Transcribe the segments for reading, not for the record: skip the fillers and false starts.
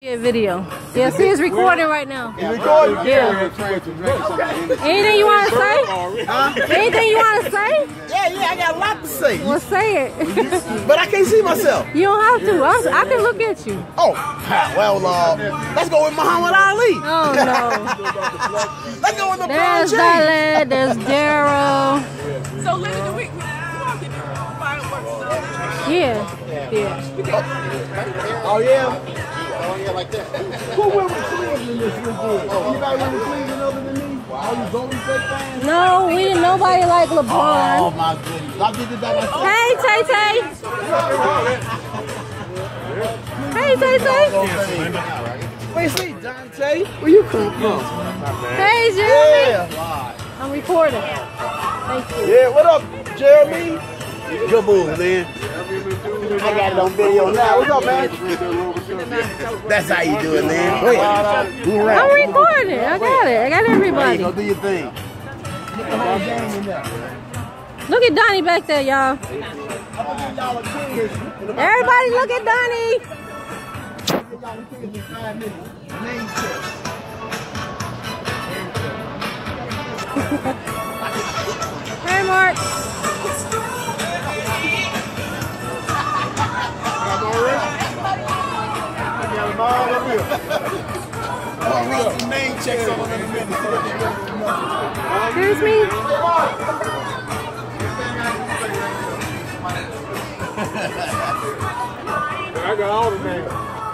Yeah, video. Yeah, see, it's recording right now. It's recording? Yeah. Anything you want to say? Huh? Anything you want to say? Yeah, I got a lot to say. Well, say it. But I can't see myself. You don't have to. I can look at you. Oh, well, let's go with Muhammad Ali. Oh, no. Let's go with the There's Dale, there's Daryl. So, Linda, do we all get fireworks? Yeah. Oh, yeah? Oh, yeah, like that. Who went with Cleveland this weekend? Anybody went with Cleveland other than me? All you Golden State fans? No, we didn't. Nobody like LeBron. Oh, my goodness. I did that myself. Hey, Tay Tay. Hey, Tay Tay. Wait, see, Dante, where you come from? Hey, Jeremy. Yeah. I'm recording. Thank you. Yeah, what up, Jeremy? Good move, man. I got it on video now. What's up, man? That's how you do it, man. Go ahead. I'm recording. I got it. I got everybody. Go do your thing. Look at Donnie back there, y'all. Everybody look at Donnie. Hey, Mark. Name checks on in a minute. Excuse me? I got all the names.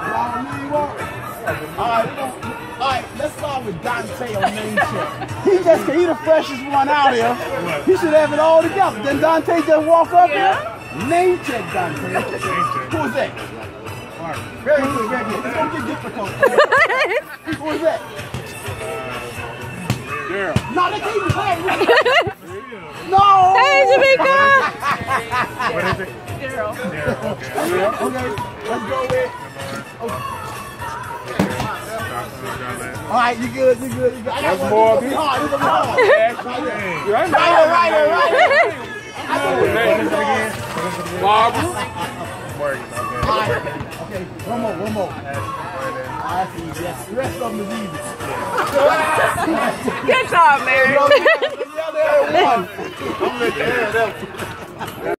Alright, let's start with Dante on name check. He the freshest one out here. He should have it all together. Then Dante just walk up here. Name check Dante. Who is that? Very good, very good. It's gonna get difficult. Who is that? Daryl. No, they can't even play. No! Hey, Jamaica! What is it? Daryl. Okay, let's go with. Alright, you good. I got That's one. more. It's gonna be hard. Right. Barbara. Okay, one more. I see, yes. The rest of them is easy. Good job, Mary. The other one. I'm going to